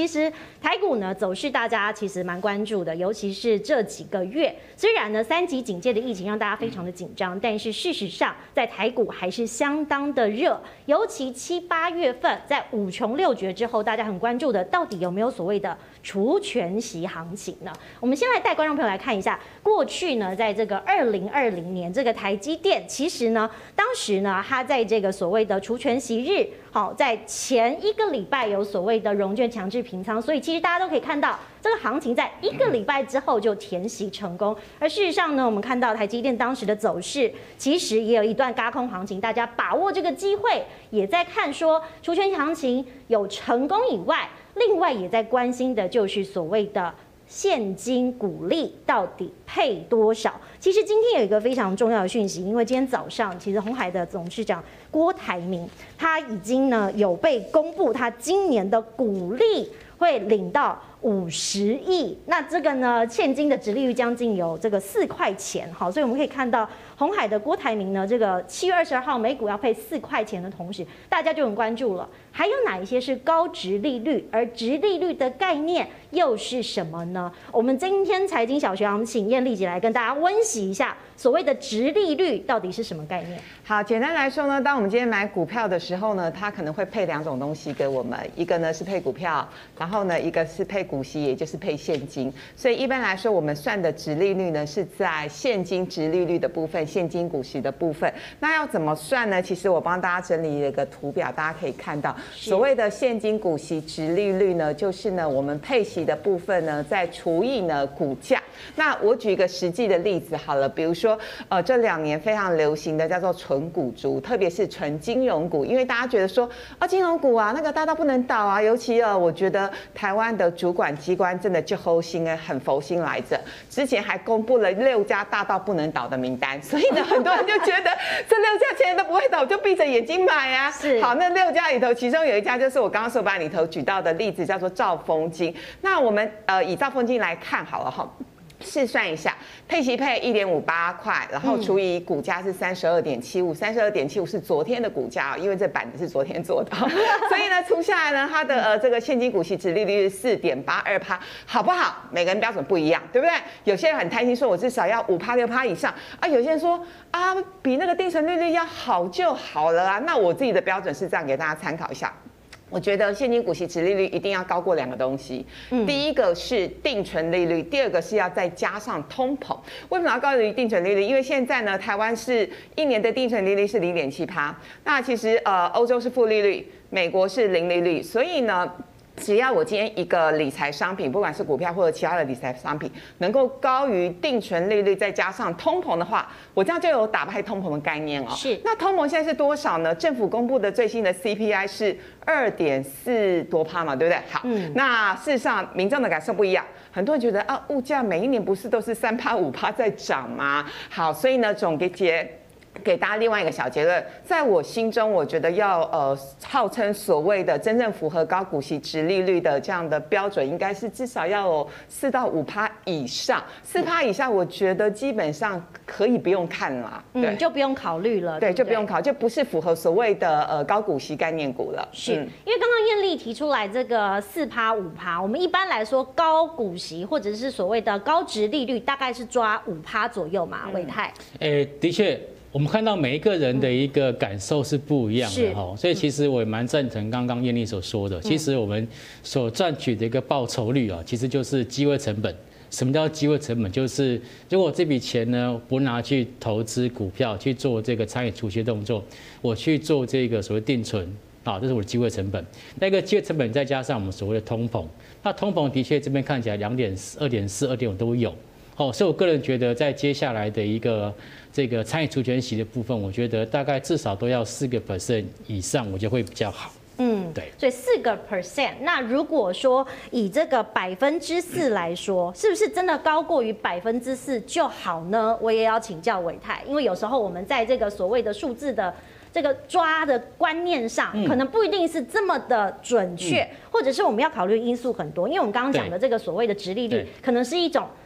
其实台股呢走势大家其实蛮关注的，尤其是这几个月，虽然呢3级警戒的疫情让大家非常的紧张，但是事实上在台股还是相当的热，尤其7、8月份在5穷6绝之后，大家很关注的到底有没有所谓的除权息行情呢？我们先来带观众朋友来看一下，过去呢在这个2020年这个台积电，其实呢当时呢它在这个所谓的除权息日，好，在前1个礼拜有所谓的融券强制平仓，所以其实大家都可以看到这个行情在1个礼拜之后就填息成功。而事实上呢，我们看到台积电当时的走势，其实也有一段轧空行情，大家把握这个机会，也在看说除权行情有成功以外，另外也在关心的就是所谓的现金股利到底配多少？其实今天有一个非常重要的讯息，因为今天早上其实鸿海的董事长郭台铭他已经呢有被公布，他今年的股利会领到50亿，那这个呢现金的殖利率将近有这个4块钱，好，所以我们可以看到鸿海的郭台铭呢，这个7月22号每股要配4块钱的同时，大家就很关注了，还有哪一些是高殖利率，而殖利率的概念又是什么呢？我们今天财经小学堂请燕丽姐来跟大家温习一下所谓的殖利率到底是什么概念。 好，简单来说呢，当我们今天买股票的时候呢，它可能会配2种东西给我们，一个呢是配股票，然后呢一个是配股息，也就是配现金。所以一般来说，我们算的殖利率呢是在现金殖利率的部分，现金股息的部分。那要怎么算呢？其实我帮大家整理了一个图表，大家可以看到，所谓的现金股息殖利率呢，就是呢我们配息的部分呢再除以呢股价。那我举一个实际的例子好了，比如说这2年非常流行的叫做纯股族，特别是纯金融股，因为大家觉得说金融股啊那个大到不能倒啊，尤其我觉得台湾的主管机关真的就厚心很佛心来着，之前还公布了6家大到不能倒的名单，所以呢很多人就觉得这6家钱都不会倒，就闭着眼睛买啊。好，那6家里头，其中有一家就是我刚刚手板里头举到的例子，叫做兆丰金。那我们以兆丰金来看好了哈。试算一下，配息配1.58块，然后除以股价是32.75，32.75是昨天的股价，因为这板子是昨天做的，所以呢除下来呢，它的这个现金股息殖利率是4.82%，好不好？每个人标准不一样，对不对？有些人很贪心，说我至少要5%、6%以上啊，有些人说啊，比那个定存利率要好就好了啊。那我自己的标准是这样，给大家参考一下。我觉得现金股息殖利率一定要高过2个东西，第一个是定存利率，第二个是要再加上通膨。为什么要高于定存利率？因为现在呢，台湾是1年的定存利率是0.7%，那其实欧洲是负利率，美国是0利率，所以呢。只要我今天一个理财商品，不管是股票或者其他的理财商品，能够高于定存利率，再加上通膨的话，我这样就有打败通膨的概念哦。是。那通膨现在是多少呢？政府公布的最新的 CPI 是2.4多%嘛，对不对？好，那事实上民众的感受不一样，很多人觉得啊，物价每1年不是都是3%、5%在涨吗？好，所以呢，总结。给大家另外一个小结论，在我心中，我觉得要号称所谓的真正符合高股息殖利率的这样的标准，应该是至少要有4到5%以上，4%以下，我觉得基本上可以不用看啦，对， 就不用考虑了， 对，就不用考，就不是符合所谓的高股息概念股了。 是，因为刚刚燕丽提出来这个4%、5%，我们一般来说高股息或者是所谓的高殖利率，大概是抓5%左右嘛，伟泰。 的确。我们看到每一个人的一个感受是不一样的哈，所以其实我也蛮赞成刚刚燕丽所说的。其实我们所赚取的一个报酬率啊，其实就是机会成本。什么叫机会成本？就是如果这笔钱呢不拿去投资股票，去做这个参与除息动作，我去做这个所谓定存啊，这是我的机会成本。那个机会成本再加上我们所谓的通膨，那通膨的确这边看起来2.4、2.4、2.5都有。所以我个人觉得，在接下来的一个这个参与除权息的部分，我觉得大概至少都要4% 以上，我觉得会比较好。对。 所以4%，那如果说以这个4%来说，是不是真的高过于4%就好呢？我也要请教伟泰，因为有时候我们在这个所谓的数字的这个抓的观念上，可能不一定是这么的准确，或者是我们要考虑因素很多。因为我们刚刚讲的这个所谓的殖利率，可能是一种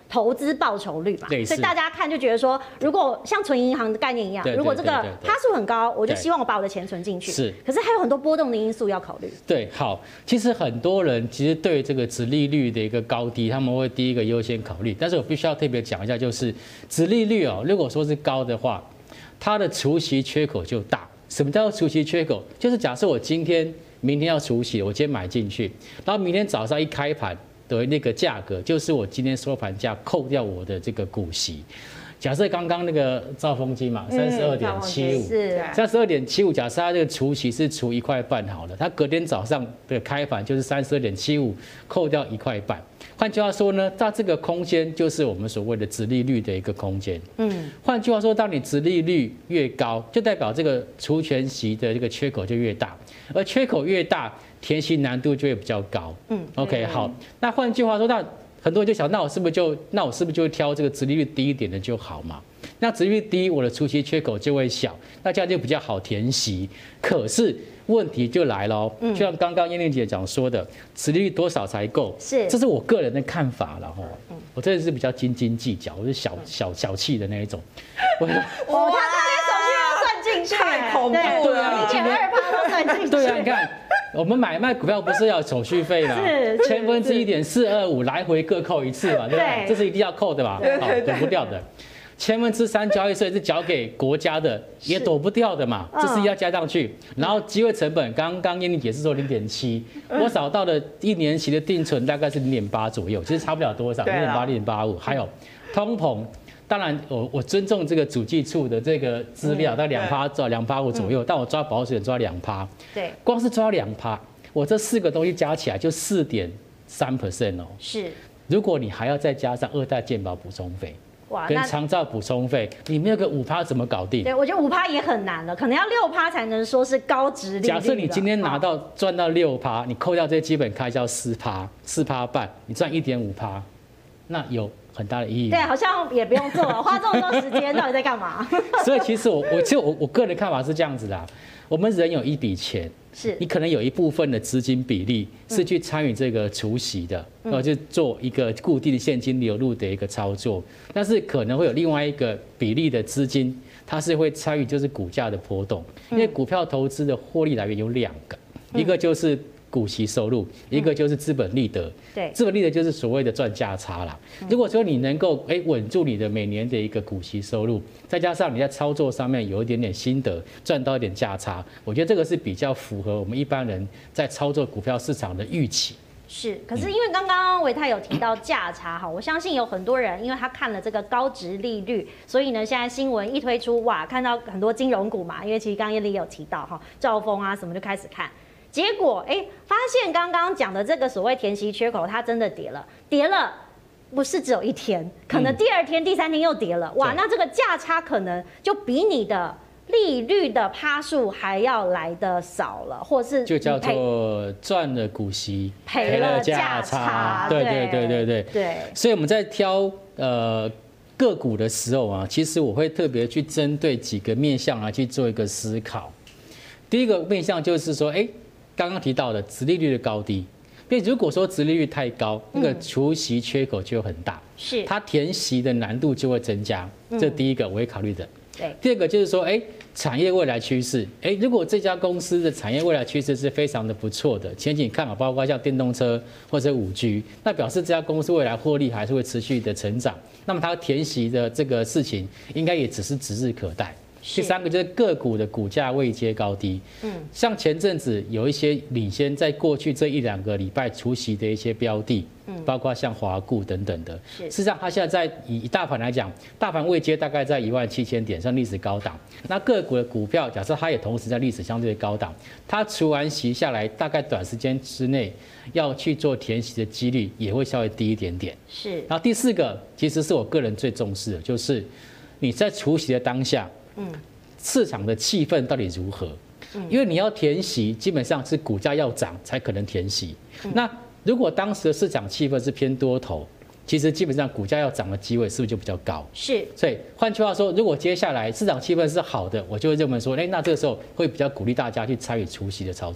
投资报酬率嘛， 类似所以大家看就觉得说，如果像存银行的概念一样， 对如果这个趴数很高，我就对希望我把我的钱存进去。 是， 可是还有很多波动的因素要考虑。 对，好，其实很多人其实对这个殖利率的一个高低，他们会第一个优先考虑。但是我必须要特别讲一下，就是殖利率哦，如果说是高的话，它的除息缺口就大。什么叫做除息缺口？就是假设我明天要除息，我今天买进去，然后明天早上一开盘的那个价格，就是我今天收盘价扣掉我的这个股息。假设刚刚那个兆丰金嘛，32.75， 是 32.75，假设它这个除息是除1块半好了，它隔天早上的开盘就是32.75，扣掉1块半。换句话说呢，它这个空间就是我们所谓的殖利率的一个空间。换句话说，当你殖利率越高，就代表这个除权息的这个缺口就越大，而缺口越大，填息难度就会比较高。OK， 好，那换句话说，那很多人就想，那我是不是就挑这个殖利率低一点的就好嘛？那殖利率低，我的除息缺口就会小，那这样就比较好填息。可是问题就来了哦，就像刚刚燕玲姐讲说的，殖利率多少才够？这是我个人的看法了哈。我真的是比较斤斤计较，我是小气的那一种。 他这些手续要算进去， 太恐怖了。 对啊，你今天 2%都算进去。 对啊，你看。我们买卖股票不是要手续费吗？1/1000.425来回各扣一次嘛，对不对？这是一定要扣的嘛，好，躲不掉的。3%交易税是缴给国家的，也躲不掉的嘛，这是要加上去。然后机会成本，刚刚燕玲姐是说0.7，我找到的1年期的定存大概是0.8左右，其实差不了多少，0.8、0.85，还有通膨。当然，我尊重这个主计处的这个资料，到2%5左右，但我抓保守点抓2%。 对， 光是抓2%，我这4个东西加起来就4.3% 哦。 是， 如果你还要再加上2代健保补充费， 哇， 跟长照补充费，你没有个5%怎么搞定？ 对，我觉得5%也很难了，可能要6%才能说是高殖利率。 假设你今天赚到6%，你扣掉这些基本开销4%半，你赚1.5%，那有很大的意义。 对，好像也不用做了，花这么多时间，到底在干嘛？ 所以其实我个人看法是这样子的，我们人有一笔钱， 是你可能有一部分的资金比例是去参与这个除息的，就做一个固定现金流入的一个操作，但是可能会有另外一个比例的资金，它是会参与就是股价的波动，因为股票投资的获利来源有2个，一个就是股息收入，一个就是资本利得。 对， 资本利得就是所谓的赚价差啦。如果说你能够稳住你的每年的一个股息收入，再加上你在操作上面有一点点心得，赚到一点价差，我觉得这个是比较符合我们一般人在操作股票市场的预期。 是，可是因为刚刚维泰有提到价差哈，我相信有很多人因为他看了这个高殖利率，所以呢现在新闻一推出，哇，看到很多金融股嘛，因为其实刚刚燕玲也有提到哈，兆丰啊什么就开始看。结果发现刚刚讲的这个所谓填息缺口，它真的跌了，不是只有1天，可能第2天、第3天又跌了，哇，那这个价差可能就比你的利率的趴数还要来得少了，或是就叫做赚了股息， 赔了价差。 对。所以我们在挑个股的时候啊，其实我会特别去针对几个面向来去做一个思考。第一个面向就是说，刚刚提到的殖利率的高低，因为如果说殖利率太高，那个除息缺口就很大， 是它填息的难度就会增加，这第一个我会考虑的。 对， 第二个就是说，产业未来趋势，如果这家公司的产业未来趋势是非常的不错的，前景看好，包括像电动车或者5G，那表示这家公司未来获利还是会持续的成长，那么它填息的这个事情应该也只是指日可待。第3个就是个股的股价位阶高低，像前阵子有一些领先在过去这1-2个礼拜除息的一些标的，包括像华固等等的，事实上它现在以大盘来讲，大盘位阶大概在17000点，上历史高档。那个股的股票，假设它也同时在历史相对高档，它除完息下来，大概短时间之内要去做填息的几率也会稍微低一点点。 是。 然后第4个，其实是我个人最重视的，就是你在除息的当下。市场的气氛到底如何？因为你要填息，基本上是股价要涨才可能填息。那如果当时的市场气氛是偏多头，其实基本上股价要涨的机会是不是就比较高？ 是。 所以换句话说，如果接下来市场气氛是好的，我就会认为说，那这个时候会比较鼓励大家去参与除息的操作。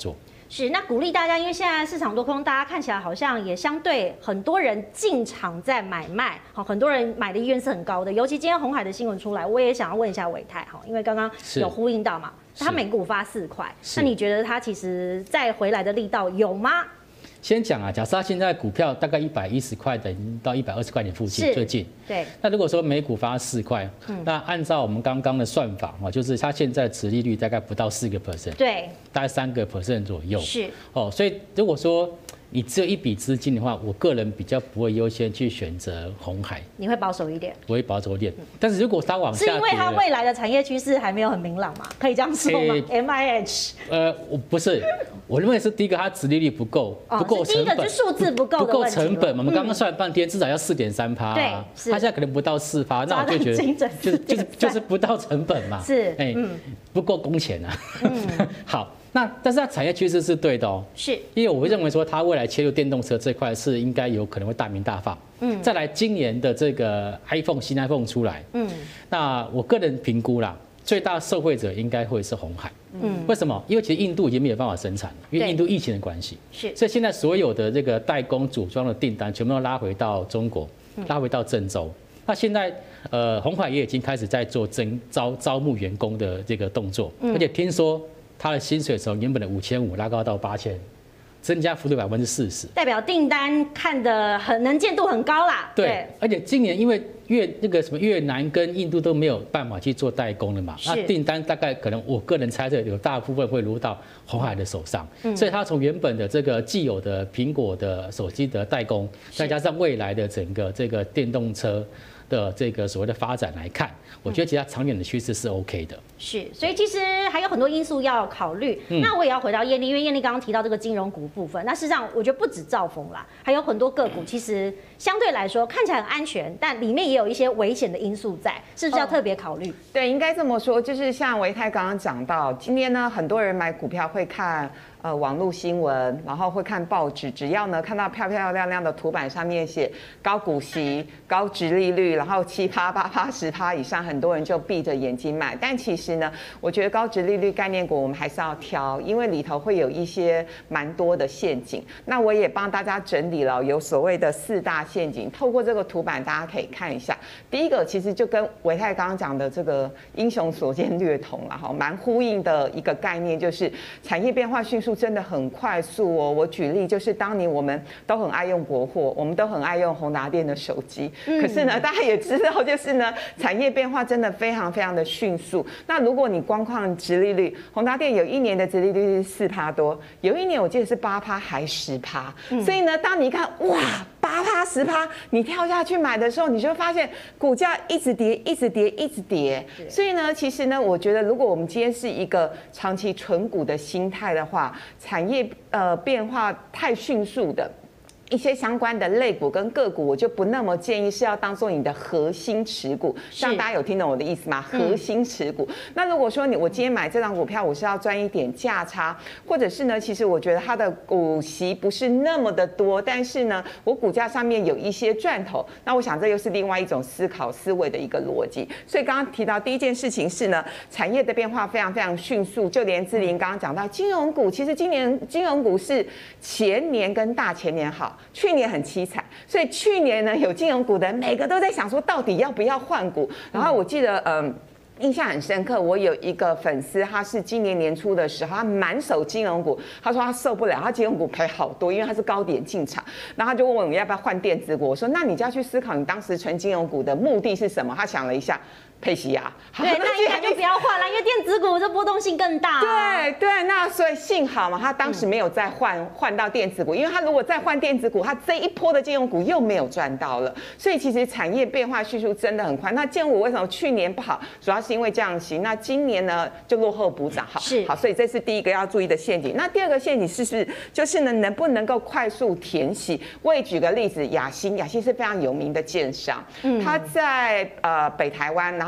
是，那鼓励大家，因为现在市场多空，大家看起来好像也相对很多人进场在买卖，好，很多人买的意愿是很高的。尤其今天鸿海的新闻出来，我也想要问一下伟泰哈，因为刚刚有呼应到嘛，他每股发4块，那你觉得他其实再回来的力道有吗？ 先讲啊，假设它现在股票大概110块到120块钱附近，最近。 对。 那如果说每股发4块，那按照我们刚刚的算法啊，就是它现在殖利率大概不到4%， 对， 大概3%左右。 是。 所以如果说你只有一笔资金的话，我个人比较不会优先去选择鸿海， 你会保守一点， 我会保守一点。但是如果它往下， 是因为它未来的产业趋势还没有很明朗嘛？可以这样说吗？MIH？ 我不是，我认为是第一个，它殖利率不够成本， 第一个就数字不够， 不够成本嘛。我们刚刚算了半天，至少要4.3%，对，它现在可能不到4%，那我就觉得就是不到成本嘛， 是， 不够工钱啊。好。但是它产业趋势是对的哦， 是， 因为我会认为说它未来切入电动车这块是应该有可能会大鸣大放。再来今年的这个新 iPhone 出来，那我个人评估啦，最大受惠者应该会是鸿海。为什么？因为其实印度已经没有办法生产了，因为印度疫情的关系， 是， 所以现在所有的这个代工组装的订单全部都拉回到中国，拉回到郑州。那现在鸿海也已经开始在做招募员工的这个动作，而且听说。他的薪水从原本的5500拉高到8000，增加幅度40%， 代表订单看得很能见度很高啦。 对，而且今年因为越南跟印度都没有办法去做代工了嘛，那订单大概可能我个人猜测有大部分会落到鸿海的手上，所以他从原本的这个既有的苹果的手机的代工，再加上未来的整个这个电动车的这个所谓的发展来看，我觉得其他长远的趋势是 OK 的。 是，所以其实还有很多因素要考虑。那我也要回到燕俐，因为燕俐刚刚提到这个金融股部分，那事实上我觉得不止兆丰啦，还有很多个股其实相对来说看起来很安全，但里面也有一些危险的因素在，是不是要特别考虑？ 对，应该这么说，就是像维泰刚刚讲到，今天呢很多人买股票会看。网络新闻，然后会看报纸，只要呢看到漂漂亮亮的图板上面写高股息、高殖利率，然后7%、8%、10%以上，很多人就闭着眼睛买。但其实呢，我觉得高殖利率概念股我们还是要挑，因为里头会有一些蛮多的陷阱。那我也帮大家整理了有所谓的4大陷阱，透过这个图板大家可以看一下。第一个其实就跟维泰刚刚讲的这个英雄所见略同了哈，蛮呼应的一个概念，就是产业变化迅速。真的很快速哦！我举例，就是当年我们都很爱用国货，我们都很爱用宏达电的手机。可是呢，大家也知道，就是呢，产业变化真的非常非常的迅速。那如果你光看殖利率，宏达电有1年的殖利率是4%多，有1年我记得是8%还10%。所以呢，当你一看哇8%、10%，你跳下去买的时候，你就发现股价一直跌，一直跌，一直跌。所以呢，其实呢，我觉得如果我们今天是一个长期存股的心态的话，产业变化太迅速的一些相关的类股跟个股，我就不那么建议是要当做你的核心持股。像大家有听懂我的意思吗？核心持股。那如果说我今天买这张股票，我是要赚一点价差，或者是呢，其实我觉得它的股息不是那么的多，但是呢，我股价上面有一些赚头，那我想这又是另外一种思考思维的一个逻辑。所以刚刚提到第一件事情是呢，产业的变化非常非常迅速，就连志玲刚刚讲到金融股，其实今年金融股是前年跟大前年好。去年很凄惨，所以去年呢有金融股的人每个都在想说到底要不要换股。然后我记得印象很深刻，我有一个粉丝，他是今年年初的时候，他满手金融股，他说他受不了，他金融股赔好多，因为他是高点进场，然后他就问我要不要换电子股，我说那你就要去思考你当时存金融股的目的是什么。他想了一下。配息啊， 对，那应该就不要换了，因为电子股这波动性更大。 对对，那所以幸好嘛，他当时没有再换到电子股，因为他如果再换电子股，他这一波的金融股又没有赚到了。所以其实产业变化迅速真的很快。那建股为什么去年不好？主要是因为降息，那今年呢就落后补涨。好，所以这是第一个要注意的陷阱。那第二个陷阱就是呢，能不能够快速填息？我也举个例子，雅欣是非常有名的建商，他在北台湾，然后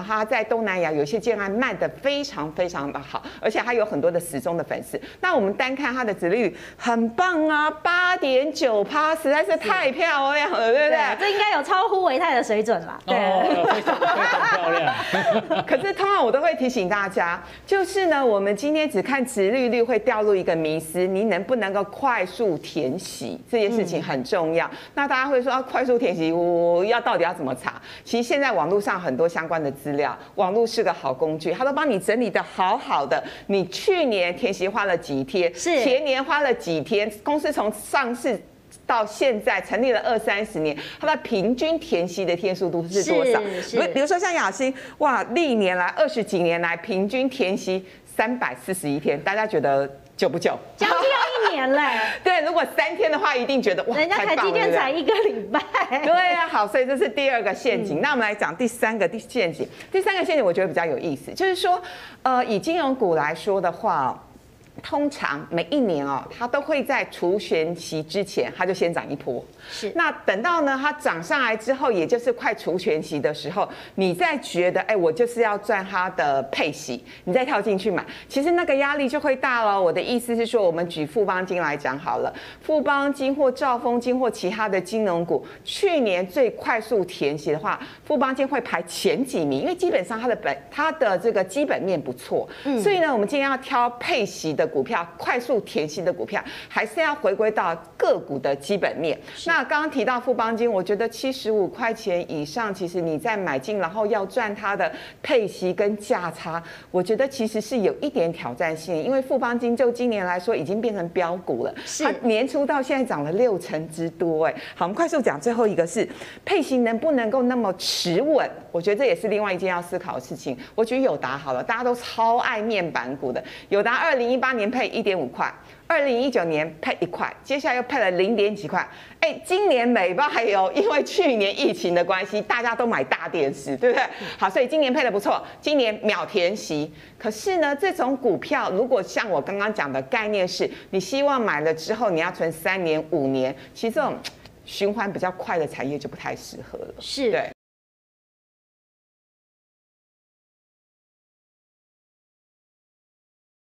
它在东南亚有一些建案卖得非常非常的好，而且它有很多的死忠的粉丝。那我们单看它的殖利率很棒啊，8.9%，实在是太漂亮了，对不对？ 这应该有超乎维泰的水准啦。 对，非常漂亮。 可是通常我都会提醒大家，就是呢，我们今天只看殖利率会掉入一个迷思，你能不能够快速填息这件事情很重要。那大家会说快速填息，我到底要怎么查？其实现在网络上很多相关的资料，网络是个好工具，它都帮你整理的好好的。你去年填息花了几天？前年花了几天？公司从上市到现在成立了20-30年，它的平均填息的天数都是多少？比如说像雅欣，哇，历年来20几年来平均填息341天，大家觉得久不久？ 将近要1年嘞。 对，如果3天的话，一定觉得哇， 人家台积电才1个礼拜。 对啊，好，所以这是第2个陷阱。那我们来讲第3个陷阱。第3个陷阱我觉得比较有意思，就是说，以金融股来说的话。通常每一年它都会在除权息之前，它就先涨一波。 是。 那等到呢，它涨上来之后，也就是快除权息的时候，你再觉得，我就是要赚它的配息，你再跳进去买，其实那个压力就会大了。我的意思是说，我们举富邦金来讲好了，富邦金或兆丰金或其他的金融股，去年最快速填息的话，富邦金会排前几名，因为基本上它的这个基本面不错。所以呢，我们今天要挑配息的股票，快速填息的股票，还是要回归到个股的基本面。那刚刚提到富邦金，我觉得75块钱以上，其实你在买进，然后要赚它的配息跟价差，我觉得其实是有一点挑战性，因为富邦金就今年来说已经变成标股了，它年初到现在涨了60%之多。好，我们快速讲最后一个是配息能不能够那么持稳，我觉得这也是另外一件要思考的事情。我举友达好了，大家都超爱面板股的，友达2018年配1.5块，2019年配1块，接下来又配了0点几块。今年美败因为去年疫情的关系，大家都买大电视，对不对？好，所以今年配的不错，今年秒填息。可是呢，这种股票如果像我刚刚讲的概念是，你希望买了之后你要存3年5年，其实这种循环比较快的产业就不太适合了。 是， 对。